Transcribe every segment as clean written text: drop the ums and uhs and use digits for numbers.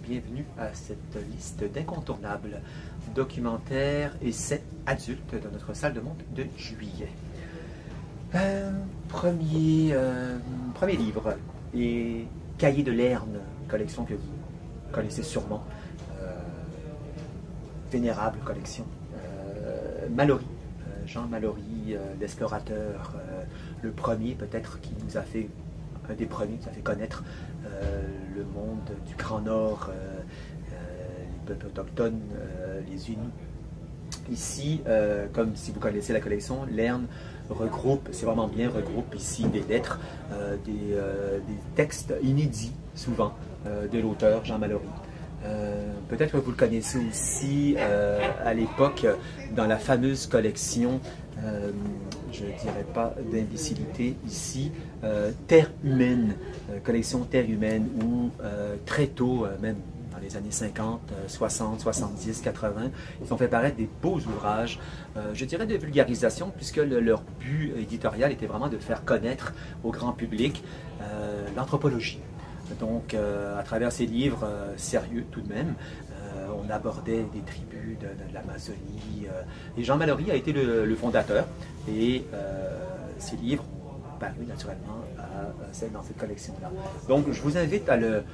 bienvenue à cette liste d'incontournables documentaires et essais adultes dans notre salle de monde de juillet. Premier livre, les Cahiers de Lerne, collection que vous connaissez sûrement, vénérable collection. Mallory, Jean Mallory, l'explorateur, le premier peut-être qui nous a fait, un des premiers qui nous a fait connaître le monde du Grand Nord, les peuples autochtones, les Inuits. Ici, comme si vous connaissez la collection, Lerne regroupe, c'est vraiment bien, regroupe ici des lettres, des textes inédits souvent de l'auteur Jean Mallory. Peut-être que vous le connaissez aussi à l'époque dans la fameuse collection, je ne dirais pas d'imbécilité ici, Terre humaine, collection Terre humaine, où très tôt, même dans les années 50, 60, 70, 80, ils ont fait paraître des beaux ouvrages, je dirais de vulgarisation, puisque leur but éditorial était vraiment de faire connaître au grand public l'anthropologie. Donc, à travers ces livres sérieux tout de même, on abordait des tribus de l'Amazonie. Et Jean Mallory a été le fondateur. Et ces livres ont paru naturellement dans cette collection-là. Donc, je vous invite à le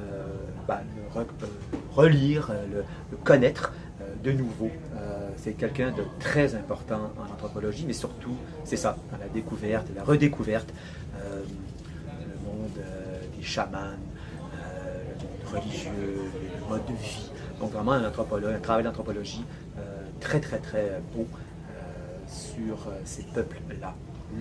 relire, le connaître de nouveau. C'est quelqu'un de très important en anthropologie, mais surtout, c'est ça, dans la découverte, la redécouverte, le monde des chamans, le monde religieux, le mode de vie. Donc vraiment un travail d'anthropologie très très très beau sur ces peuples-là.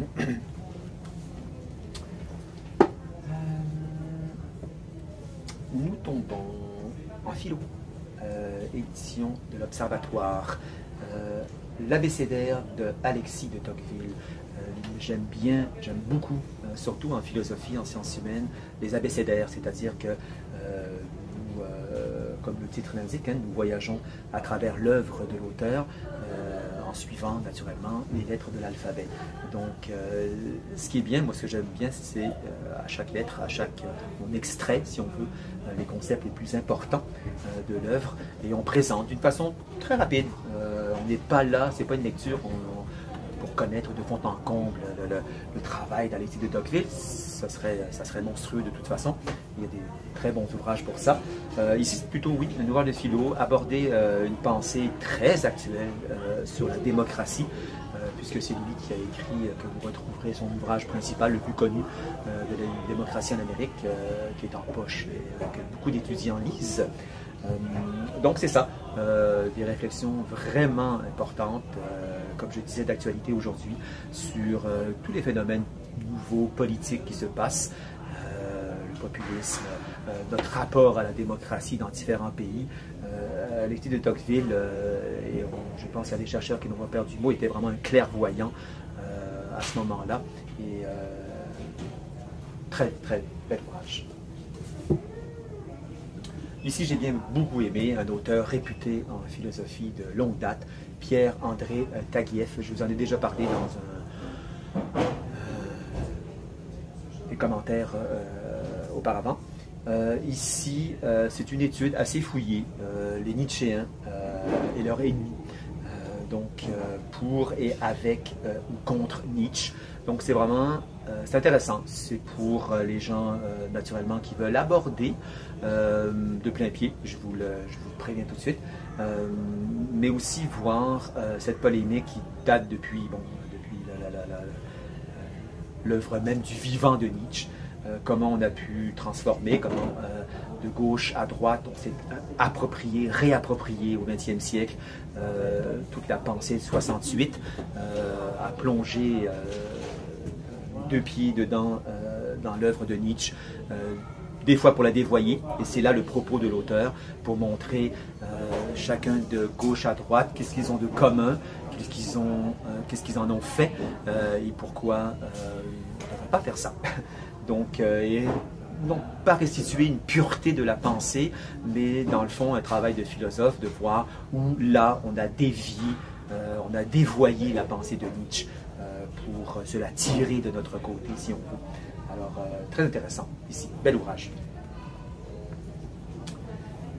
Nous tombons en philo, édition de l'Observatoire, l'abécédaire de Alexis de Tocqueville. J'aime beaucoup, surtout en philosophie, en sciences humaines, les abécédaires, c'est-à-dire que nous, comme le titre l'indique, nous voyageons à travers l'œuvre de l'auteur en suivant naturellement les lettres de l'alphabet. Donc, ce qui est bien, moi ce que j'aime bien, c'est à chaque lettre, à chaque on extrait, si on veut, les concepts les plus importants de l'œuvre et on présente d'une façon très rapide. On n'est pas là, c'est pas une lecture pour connaître de fond en comble le travail d'Alexis de Tocqueville. Ça serait monstrueux de toute façon. Il y a des très bons ouvrages pour ça. Ici, c'est plutôt, oui, un ouvrage de philo, aborder une pensée très actuelle sur la démocratie, puisque c'est lui qui a écrit, que vous retrouverez son ouvrage principal, le plus connu de la démocratie en Amérique, qui est en poche et que beaucoup d'étudiants lisent. Donc c'est ça, des réflexions vraiment importantes, comme je disais, d'actualité aujourd'hui, sur tous les phénomènes nouveaux, politiques qui se passent, le populisme, notre rapport à la démocratie dans différents pays. Alexis de Tocqueville, et je pense qu'il y a des chercheurs qui n'ont pas perdu le mot, était vraiment un clairvoyant à ce moment-là, et très très bel ouvrage. Ici, j'ai bien beaucoup aimé un auteur réputé en philosophie de longue date, Pierre-André Taguieff. Je vous en ai déjà parlé dans des commentaires auparavant. Ici, c'est une étude assez fouillée, les Nietzschéens et leurs ennemis, donc pour et avec ou contre Nietzsche. Donc c'est vraiment, c'est intéressant, c'est pour les gens naturellement qui veulent aborder de plein pied, je vous le préviens tout de suite, mais aussi voir cette polémique qui date depuis l'œuvre même du vivant de Nietzsche, comment on a pu transformer, comment de gauche à droite on s'est approprié, réapproprié au XXe siècle toute la pensée de 68, a plongé deux pieds dedans dans l'œuvre de Nietzsche, des fois pour la dévoyer, et c'est là le propos de l'auteur, pour montrer chacun de gauche à droite, qu'est-ce qu'ils ont de commun, qu'est-ce qu'ils en ont fait, et pourquoi on ne devrait pas faire ça. Donc, non pas restituer une pureté de la pensée, mais dans le fond un travail de philosophe, de voir où là on a dévié, on a dévoyé la pensée de Nietzsche pour se la tirer de notre côté, si on veut. Alors, très intéressant ici, bel ouvrage.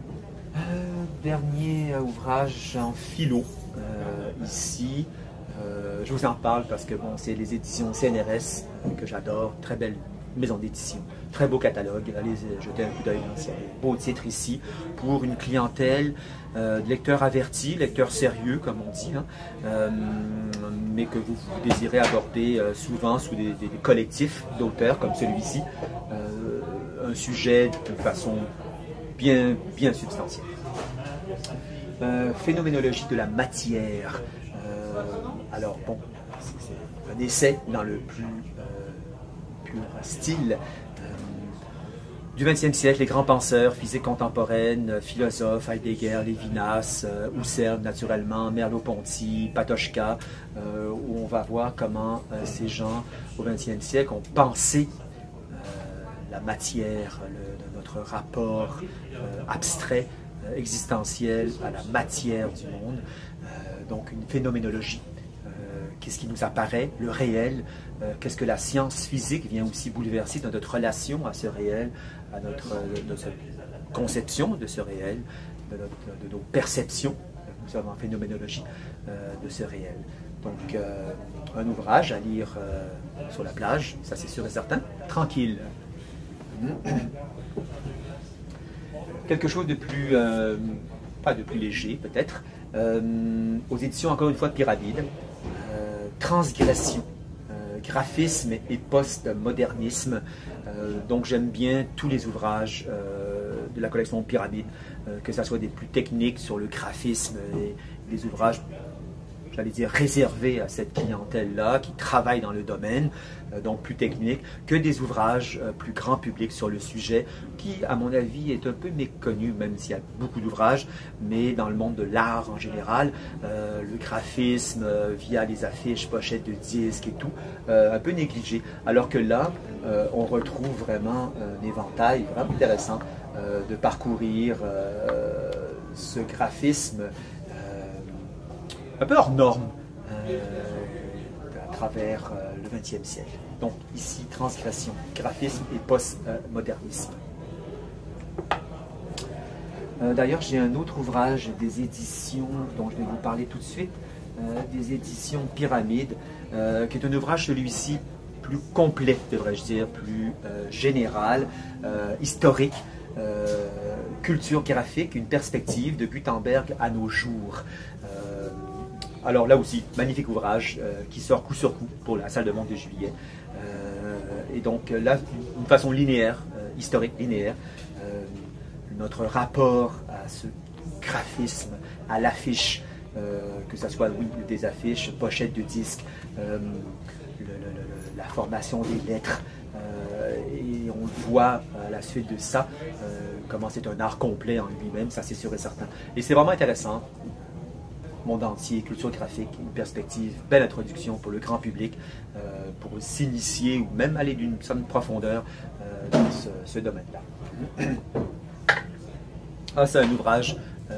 dernier ouvrage en philo, ici. Je vous en parle parce que bon, c'est les éditions CNRS que j'adore, très belle maison d'édition, très beau catalogue, allez jeter un coup d'œil, c'est des beaux titres ici pour une clientèle de lecteurs avertis, lecteurs sérieux comme on dit, hein, mais que vous désirez aborder souvent sous des collectifs d'auteurs comme celui-ci, un sujet de façon bien substantielle. Phénoménologie de la matière. Alors bon, c'est un essai dans le plus pur style du XXe siècle, les grands penseurs, physique contemporaine, philosophes, Heidegger, Lévinas, Husserl naturellement, Merleau-Ponty, Patočka, où on va voir comment ces gens au XXe siècle ont pensé la matière, notre rapport abstrait, existentiel à la matière du monde, donc une phénoménologie. Qu'est-ce qui nous apparaît, le réel, qu'est-ce que la science physique vient aussi bouleverser dans notre relation à ce réel, à notre conception de ce réel, de nos perceptions, nous sommes en phénoménologie de ce réel. Donc un ouvrage à lire sur la plage, ça c'est sûr et certain, tranquille. Quelque chose de plus, pas de plus léger peut-être, aux éditions encore une fois de Pyramide, transgression, graphisme et post-modernisme. Donc j'aime bien tous les ouvrages de la collection Pyramide, que ce soit des plus techniques sur le graphisme et des ouvrages, j'allais dire, réservés à cette clientèle-là, qui travaille dans le domaine, donc plus technique, que des ouvrages plus grand public sur le sujet, qui, à mon avis, est un peu méconnu, même s'il y a beaucoup d'ouvrages, mais dans le monde de l'art en général, le graphisme, via les affiches, pochettes de disques et tout, un peu négligé. Alors que là, on retrouve vraiment un éventail vraiment intéressant de parcourir ce graphisme un peu hors norme à travers le XXe siècle. Donc ici, transgression, graphisme et post-modernisme. D'ailleurs, j'ai un autre ouvrage des éditions dont je vais vous parler tout de suite, des éditions Pyramide, qui est un ouvrage, celui-ci, plus complet, devrais-je dire, plus général, historique, culture graphique, une perspective de Gutenberg à nos jours. Alors là aussi, magnifique ouvrage qui sort coup sur coup pour la salle de vente de juillet. Et donc là, d'une façon linéaire, historique, linéaire, notre rapport à ce graphisme, à l'affiche, que ce soit oui, des affiches, pochettes de disques, la formation des lettres, et on voit à la suite de ça comment c'est un art complet en lui-même, ça c'est sûr et certain. Et c'est vraiment intéressant. Monde entier, culture graphique, une perspective, belle introduction pour le grand public, pour s'initier ou même aller d'une certaine profondeur dans ce domaine-là. Ah, c'est un ouvrage,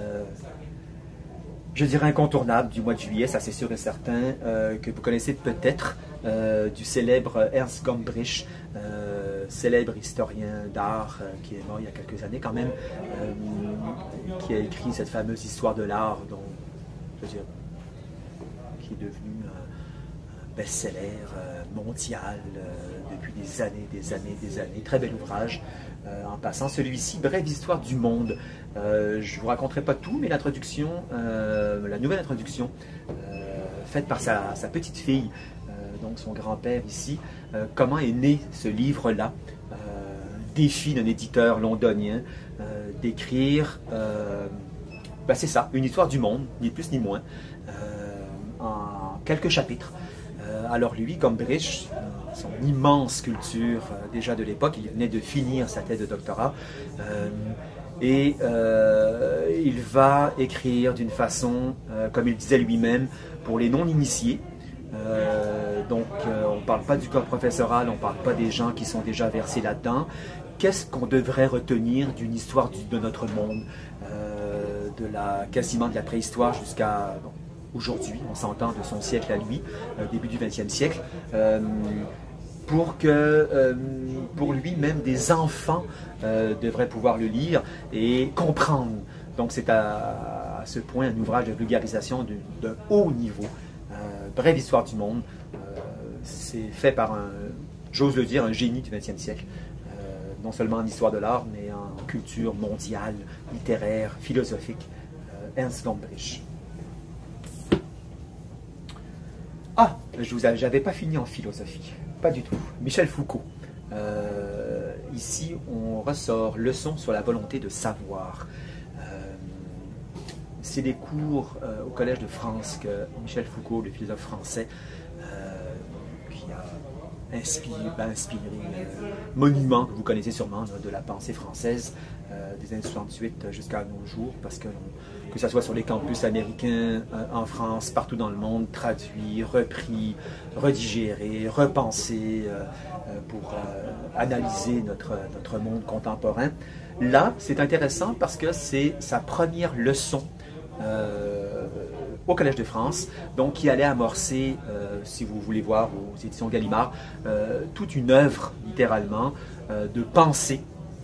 je dirais incontournable du mois de juillet, ça c'est sûr et certain, que vous connaissez peut-être, du célèbre Ernst Gombrich, célèbre historien d'art qui est mort il y a quelques années quand même, qui a écrit cette fameuse histoire de l'art dont qui est devenu un best-seller mondial depuis des années. Très bel ouvrage. En passant, celui-ci, Brève histoire du monde. Je ne vous raconterai pas tout, mais l'introduction, la nouvelle introduction, faite par sa petite fille, donc son grand-père ici, comment est né ce livre-là, défi d'un éditeur londonien, d'écrire... c'est ça, une histoire du monde, ni plus ni moins, en quelques chapitres. Alors lui, Gombrich, son immense culture déjà de l'époque, il venait de finir sa thèse de doctorat, et il va écrire d'une façon, comme il disait lui-même, pour les non-initiés. Donc on ne parle pas du corps professoral, on ne parle pas des gens qui sont déjà versés là-dedans. Qu'est-ce qu'on devrait retenir d'une histoire de notre monde, quasiment de la préhistoire jusqu'à aujourd'hui, on s'entend de son siècle à lui, début du XXe siècle, pour lui, même des enfants devraient pouvoir le lire et comprendre Donc c'est à ce point un ouvrage de vulgarisation de haut niveau. Brève histoire du monde. C'est fait par j'ose le dire, un génie du XXe siècle. Non seulement en histoire de l'art, mais en culture mondiale, littéraire, philosophique. Ernst Gombrich. Ah, j'avais pas fini en philosophie. Pas du tout. Michel Foucault. Ici, on ressort leçon sur la volonté de savoir. C'est des cours au Collège de France que Michel Foucault, le philosophe français, qui a inspiré monument que vous connaissez sûrement de la pensée française des années 68 jusqu'à nos jours, parce que ça soit sur les campus américains, en France, partout dans le monde, traduit, repris, redigéré, repensé pour analyser notre monde contemporain. Là, c'est intéressant parce que c'est sa première leçon au Collège de France, donc qui allait amorcer, si vous voulez voir aux éditions Gallimard, toute une œuvre, littéralement, de pensée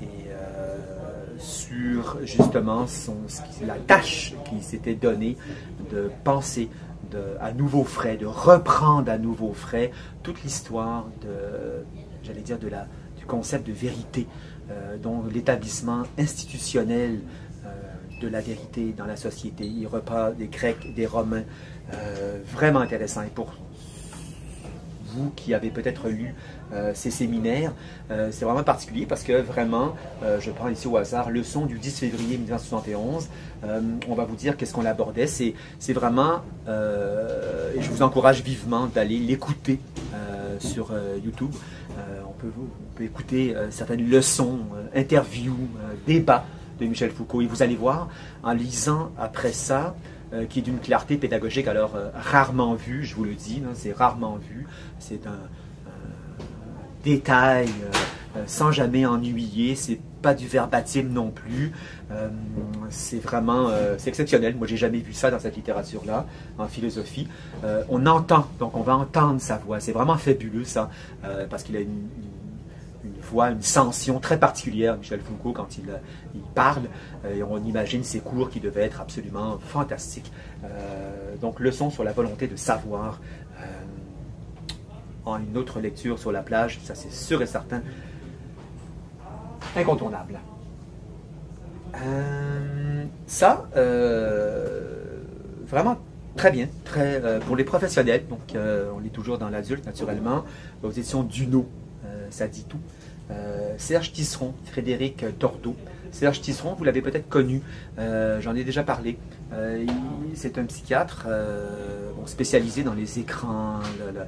sur justement la tâche qu'il s'était donnée de penser à nouveau frais, de reprendre à nouveau frais toute l'histoire j'allais dire, du concept de vérité, dont l'établissement institutionnel de la vérité dans la société. Il reprend des Grecs, des Romains, vraiment intéressant. Et pour vous qui avez peut-être lu ces séminaires, c'est vraiment particulier parce que vraiment, je prends ici au hasard, leçon du 10 février 1971, on va vous dire qu'est-ce qu'on abordait. C'est vraiment, et je vous encourage vivement d'aller l'écouter sur YouTube. On peut écouter certaines leçons, interviews, débats de Michel Foucault. Et vous allez voir, en lisant après ça, qui est d'une clarté pédagogique, alors rarement vue, je vous le dis, c'est rarement vu, c'est un détail sans jamais ennuyer, c'est pas du verbatim non plus, c'est vraiment, c'est exceptionnel. Moi j'ai jamais vu ça dans cette littérature-là, en philosophie. On entend, donc on va entendre sa voix, c'est vraiment fabuleux ça, parce qu'il a une voix, une sensation très particulière, Michel Foucault, quand il parle, et on imagine ses cours qui devaient être absolument fantastiques. Donc, leçon sur la volonté de savoir, en une autre lecture sur la plage, ça c'est sûr et certain, incontournable. Vraiment très bien, pour les professionnels, donc on est toujours dans l'adulte naturellement, aux éditions Duno. Ça dit tout. Serge Tisseron, Frédéric Tordeau. Serge Tisseron, vous l'avez peut-être connu, j'en ai déjà parlé. C'est un psychiatre spécialisé dans les écrans,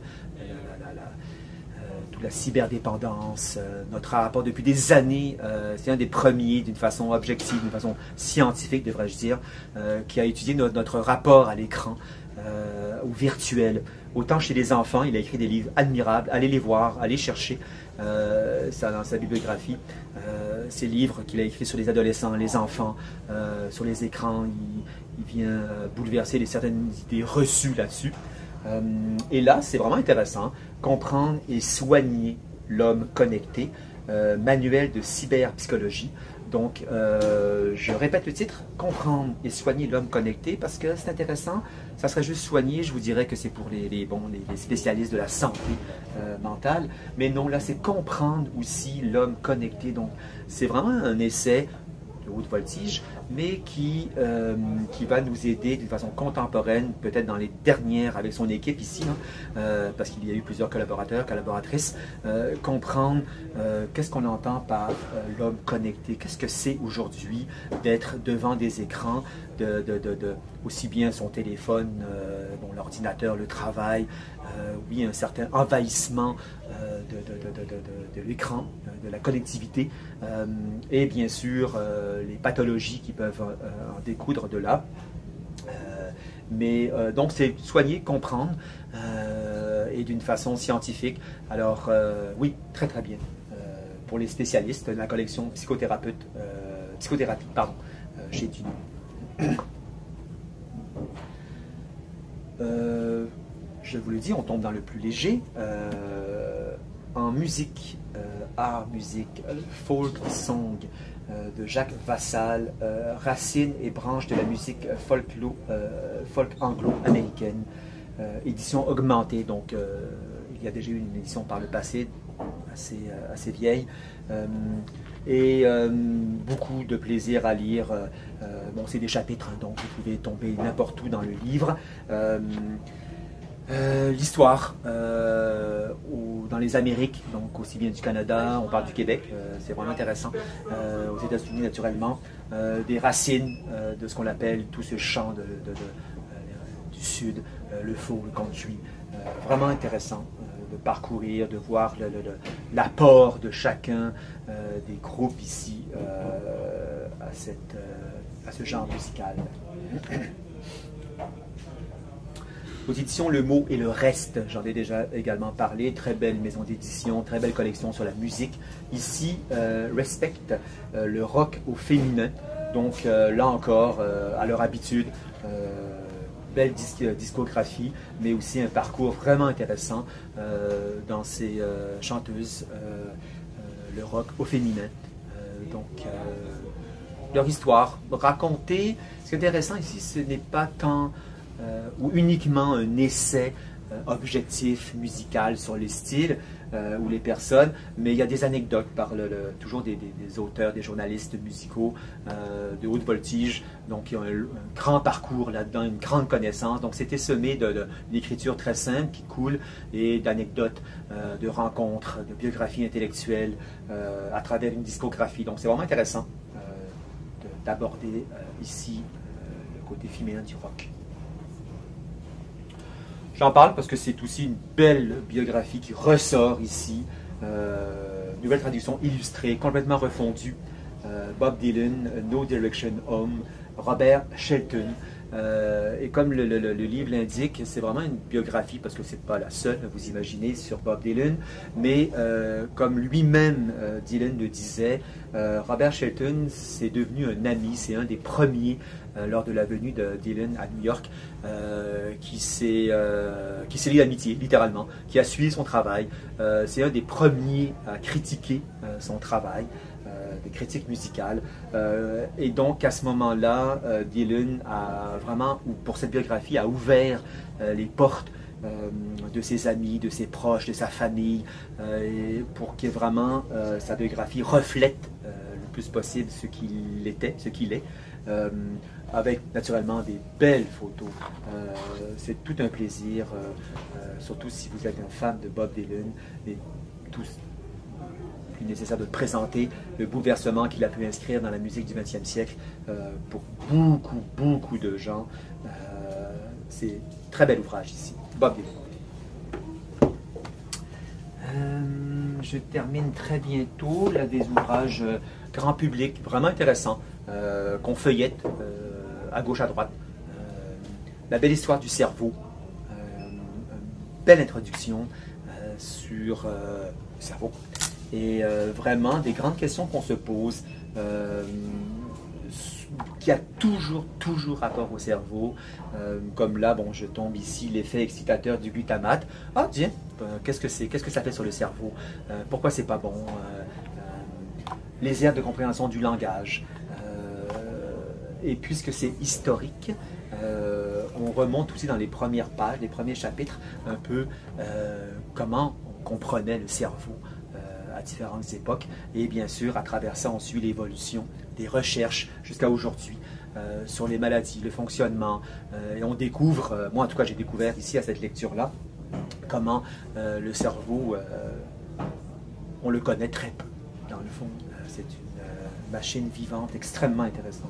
toute la cyberdépendance, notre rapport depuis des années. C'est un des premiers, d'une façon objective, d'une façon scientifique, devrais-je dire, qui a étudié notre rapport à l'écran, au virtuel. Autant chez les enfants, il a écrit des livres admirables, allez les voir, allez chercher ça dans sa bibliographie. Ces livres qu'il a écrits sur les adolescents, les enfants, sur les écrans, il vient bouleverser certaines idées reçues là-dessus. Et là, c'est vraiment intéressant, comprendre et soigner l'homme connecté, manuel de cyberpsychologie. Donc, je répète le titre, comprendre et soigner l'homme connecté, parce que c'est intéressant. Ça serait juste soigner, je vous dirais que c'est pour les spécialistes de la santé mentale. Mais non, là, c'est comprendre aussi l'homme connecté. Donc, c'est vraiment un essai de haute voltige, mais qui va nous aider d'une façon contemporaine, peut-être dans les dernières, avec son équipe ici, parce qu'il y a eu plusieurs collaborateurs, collaboratrices, comprendre qu'est-ce qu'on entend par l'homme connecté, qu'est-ce que c'est aujourd'hui d'être devant des écrans, aussi bien son téléphone, l'ordinateur, le travail, oui, un certain envahissement de l'écran, de la connectivité, et bien sûr les pathologies qui peuvent en découdre de là. Donc c'est soigner, comprendre, et d'une façon scientifique. Alors oui, très très bien. Pour les spécialistes, la collection psychothérapie, chez Duno. Je vous le dis, on tombe dans le plus léger. en musique, art, musique, folk song de Jacques Vassal, racines et branches de la musique folk anglo-américaine, édition augmentée, donc il y a déjà eu une édition par le passé, assez vieille, et beaucoup de plaisir à lire. Bon, c'est des chapitres, hein, donc vous pouvez tomber n'importe où dans le livre. L'histoire dans les Amériques, donc aussi bien du Canada, on parle du Québec, c'est vraiment intéressant, aux États-Unis naturellement, des racines de ce qu'on appelle tout ce champ du Sud, le folk, le country, vraiment intéressant de parcourir, de voir l'apport de chacun des groupes ici à ce genre musical. Aux éditions Le Mot et le Reste, j'en ai déjà également parlé, très belle maison d'édition, très belle collection sur la musique. Ici, respecte le rock au féminin, donc là encore, à leur habitude, belle discographie, mais aussi un parcours vraiment intéressant dans ces chanteuses, le rock au féminin. Donc, leur histoire racontée, ce qui est intéressant ici, ce n'est pas tant ou uniquement un essai objectif musical sur les styles ou les personnes, mais il y a des anecdotes par toujours des auteurs, des journalistes musicaux de haute voltige, donc qui ont un grand parcours là-dedans, une grande connaissance. Donc c'était semé d'une écriture très simple qui coule et d'anecdotes, de rencontres, de biographies intellectuelles à travers une discographie. Donc c'est vraiment intéressant d'aborder ici le côté féminin du rock. J'en parle parce que c'est aussi une belle biographie qui ressort ici. Nouvelle traduction illustrée, complètement refondue. Bob Dylan, No Direction Home, Robert Shelton. Et comme le livre l'indique, c'est vraiment une biographie parce que c'est pas la seule, vous imaginez, sur Bob Dylan. Mais comme lui-même, Dylan le disait, Robert Shelton, c'est devenu un ami, c'est un des premiers lors de la venue de Dylan à New York, qui s'est lié d'amitié, littéralement, qui a suivi son travail. C'est un des premiers à critiquer son travail, des critiques musicales. Et donc, à ce moment-là, Dylan a vraiment, pour cette biographie, a ouvert les portes de ses amis, de ses proches, de sa famille, pour que vraiment sa biographie reflète le plus possible ce qu'il était, ce qu'il est. Avec naturellement des belles photos. C'est tout un plaisir, surtout si vous êtes un fan de Bob Dylan, et tout plus nécessaire de présenter le bouleversement qu'il a pu inscrire dans la musique du XXe siècle pour beaucoup de gens. C'est un très bel ouvrage ici, Bob Dylan. Je termine très bientôt là, des ouvrages grand public, vraiment intéressants, qu'on feuillette à gauche, à droite. La belle histoire du cerveau, une belle introduction sur le cerveau. Et vraiment des grandes questions qu'on se pose, qui a toujours rapport au cerveau. Comme là, bon, je tombe ici, l'effet excitateur du glutamate. Ah tiens, qu'est-ce que c'est? Qu'est-ce que ça fait sur le cerveau? Pourquoi c'est pas bon? Les aires de compréhension du langage. Et puisque c'est historique, on remonte aussi dans les premières pages, les premiers chapitres, un peu comment on comprenait le cerveau à différentes époques. Et bien sûr, à travers ça, on suit l'évolution des recherches jusqu'à aujourd'hui sur les maladies, le fonctionnement. Et on découvre, moi en tout cas j'ai découvert ici à cette lecture-là, comment le cerveau, on le connaît très peu. Dans le fond, c'est une machine vivante extrêmement intéressante.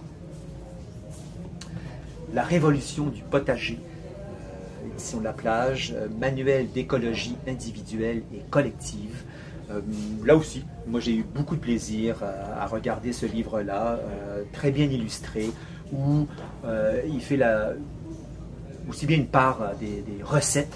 La révolution du potager, édition de la plage, manuel d'écologie individuelle et collective. Là aussi, moi j'ai eu beaucoup de plaisir à regarder ce livre-là, très bien illustré, où il fait aussi bien une part des recettes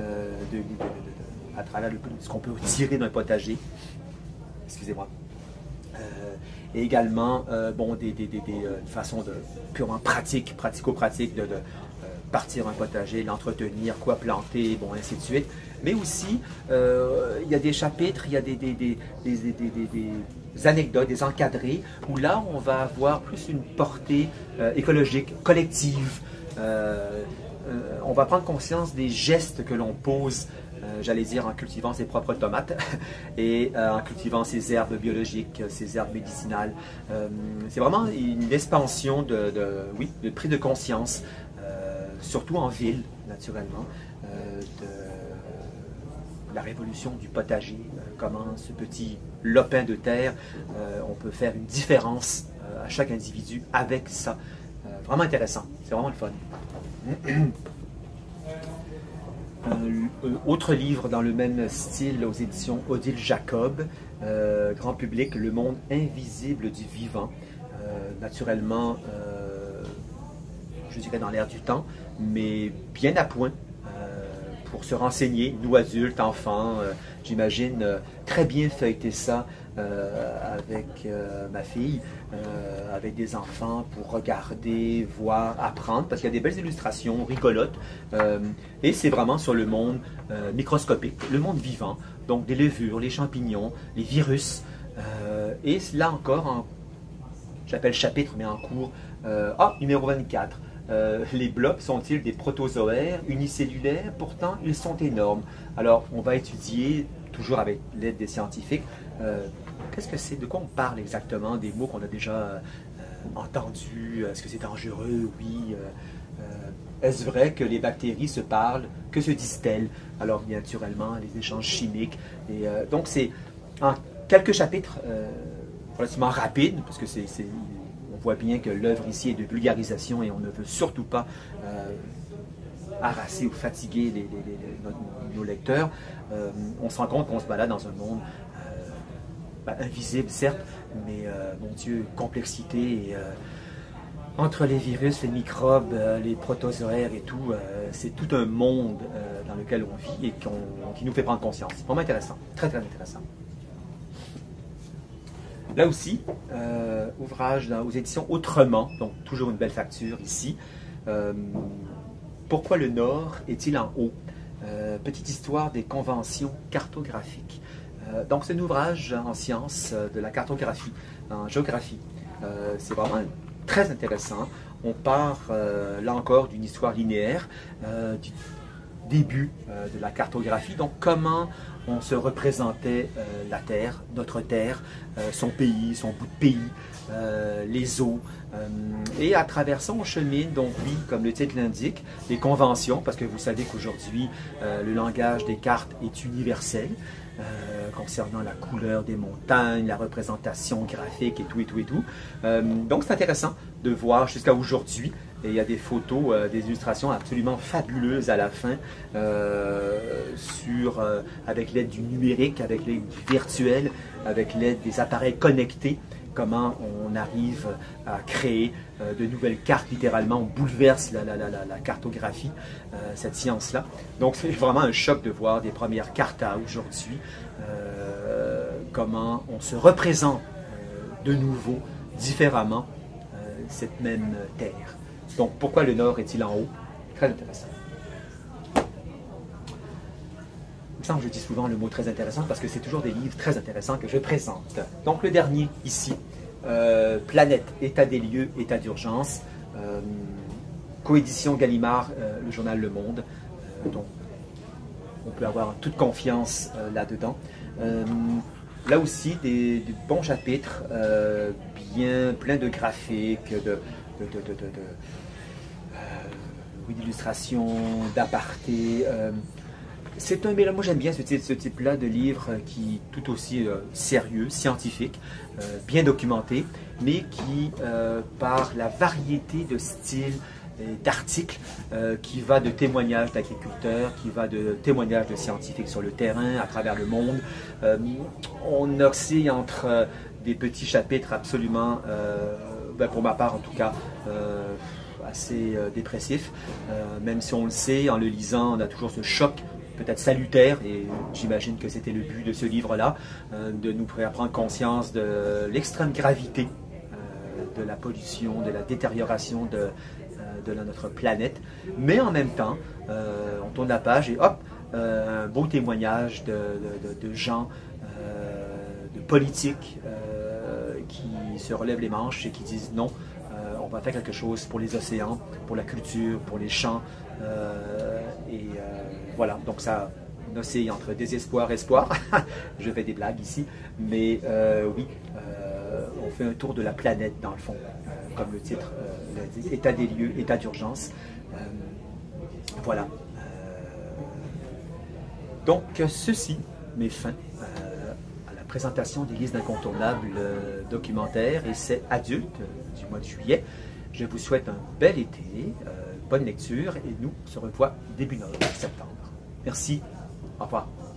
à travers ce qu'on peut tirer d'un potager. Excusez-moi. Et également bon, des façons purement pratico-pratiques de partir un potager, l'entretenir, quoi planter, bon, ainsi de suite. mais aussi il y a des chapitres, il y a des anecdotes, des encadrés, où là on va avoir plus une portée écologique, collective. On va prendre conscience des gestes que l'on pose, j'allais dire en cultivant ses propres tomates et en cultivant ses herbes biologiques, ses herbes médicinales. C'est vraiment une expansion oui, de prise de conscience, surtout en ville, naturellement, de la révolution du potager, comment ce petit lopin de terre, on peut faire une différence à chaque individu avec ça. Vraiment intéressant, c'est vraiment le fun. Autre livre dans le même style aux éditions Odile Jacob, grand public, Le monde invisible du vivant. Naturellement, je dirais dans l'air du temps, mais bien à point pour se renseigner, nous adultes, enfants, j'imagine très bien feuilleter ça avec ma fille, avec des enfants pour regarder, voir, apprendre, parce qu'il y a des belles illustrations rigolotes, et c'est vraiment sur le monde microscopique, le monde vivant, donc des levures, les champignons, les virus, et là encore, j'appelle chapitre, mais en cours, numéro 24. Les blocs sont-ils des protozoaires unicellulaires? Pourtant, ils sont énormes. Alors, on va étudier, toujours avec l'aide des scientifiques, qu'est-ce que c'est, de quoi on parle exactement, des mots qu'on a déjà entendus, est-ce que c'est dangereux? Oui. Est-ce vrai que les bactéries se parlent? Que se disent-elles? Alors, bien naturellement, les échanges chimiques. Et, donc, c'est en quelques chapitres relativement rapides, parce que on voit bien que l'œuvre ici est de vulgarisation et on ne veut surtout pas harasser ou fatiguer nos lecteurs. On se rend compte qu'on se balade dans un monde invisible, certes, mais mon Dieu, complexité. Et, entre les virus, les microbes, les protozoaires et tout, c'est tout un monde dans lequel on vit et qui nous fait prendre conscience. C'est vraiment intéressant, très très intéressant. Là aussi, ouvrage aux éditions Autrement, donc toujours une belle facture ici. Pourquoi le Nord est-il en haut? Petite histoire des conventions cartographiques. Donc c'est un ouvrage en sciences de la cartographie, en géographie. C'est vraiment très intéressant. On part là encore d'une histoire linéaire, du début de la cartographie, donc comment on se représentait la Terre, notre Terre, son pays, son bout de pays, les eaux. Et à travers ça, on chemine, donc oui, comme le titre l'indique, les conventions, parce que vous savez qu'aujourd'hui, le langage des cartes est universel, concernant la couleur des montagnes, la représentation graphique et tout, et tout, et tout. Donc c'est intéressant de voir jusqu'à aujourd'hui. Et il y a des photos, des illustrations absolument fabuleuses à la fin, avec l'aide du numérique, avec l'aide du virtuel, avec l'aide des appareils connectés, comment on arrive à créer de nouvelles cartes, littéralement, on bouleverse la cartographie, cette science-là. Donc c'est vraiment un choc de voir des premières cartes à aujourd'hui, comment on se représente de nouveau, différemment, cette même Terre. Donc, pourquoi le Nord est-il en haut? Très intéressant. Il me semble que je dis souvent le mot très intéressant parce que c'est toujours des livres très intéressants que je présente. Donc, le dernier ici, Planète, état des lieux, état d'urgence, coédition Gallimard, le journal Le Monde. Donc, on peut avoir toute confiance là-dedans. Là aussi, des bons chapitres, bien plein de graphiques, d'illustrations, d'apartés. C'est un mélange. Moi j'aime bien ce type-là de livre qui est tout aussi sérieux, scientifique, bien documenté, mais qui, par la variété de styles, d'articles, qui va de témoignages d'agriculteurs, qui va de témoignages de scientifiques sur le terrain, à travers le monde. On oscille entre des petits chapitres absolument, pour ma part en tout cas, assez dépressifs, même si on le sait, en le lisant, on a toujours ce choc peut-être salutaire, et j'imagine que c'était le but de ce livre-là, de nous faire prendre conscience de l'extrême gravité de la pollution, de la détérioration de notre planète, mais en même temps, on tourne la page et hop, un beau témoignage de gens, de politiques qui se relèvent les manches et qui disent non, on va faire quelque chose pour les océans, pour la culture, pour les champs. Voilà, donc ça oscille entre désespoir et espoir. Je fais des blagues ici, mais oui, on fait un tour de la planète dans le fond, comme le titre le dit, état des lieux, état d'urgence. Voilà. Donc ceci met fin à la présentation des listes d'incontournables documentaires et c'est adulte du mois de juillet. Je vous souhaite un bel été, bonne lecture et nous on se revoit début septembre. Merci, au revoir.